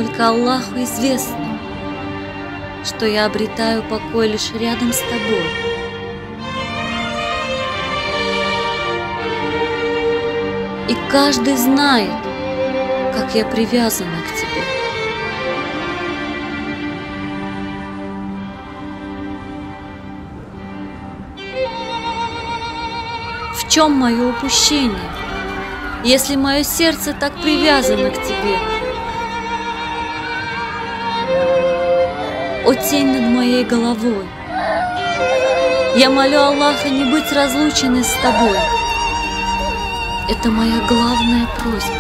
только Аллаху известно, что я обретаю покой лишь рядом с тобой. И каждый знает, как я привязана к тебе. В чем мое упущение, если мое сердце так привязано к тебе? О, тень над моей головой, я молю Аллаха не быть разлученной с тобой. Это моя главная просьба.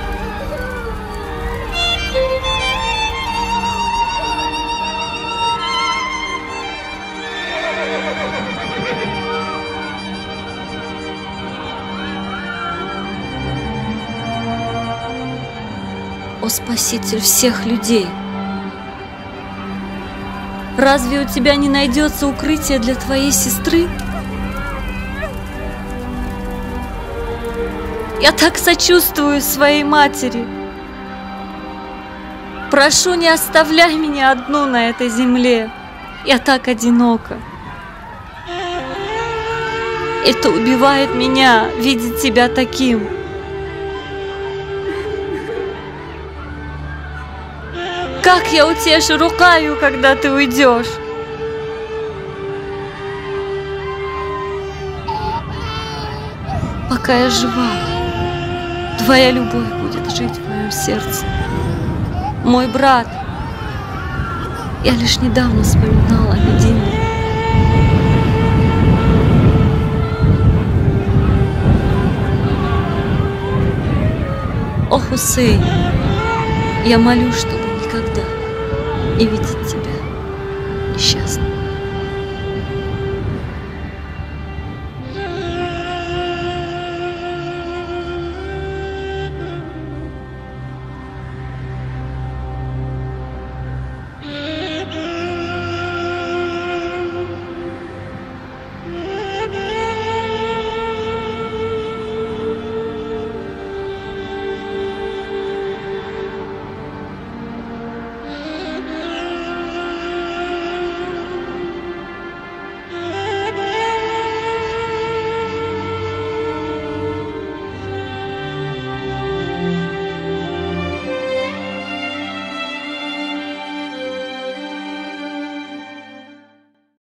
О, Спаситель всех людей! Разве у тебя не найдется укрытие для твоей сестры? Я так сочувствую своей матери. Прошу, не оставляй меня одну на этой земле. Я так одинока. Это убивает меня, видеть тебя таким. Как я утешу Рукаю, когда ты уйдешь? Пока я жива, твоя любовь будет жить в моем сердце. Мой брат, я лишь недавно вспоминала о Медине. О, Хусейн, я молю, чтобы никогда не видеть тебя несчастным.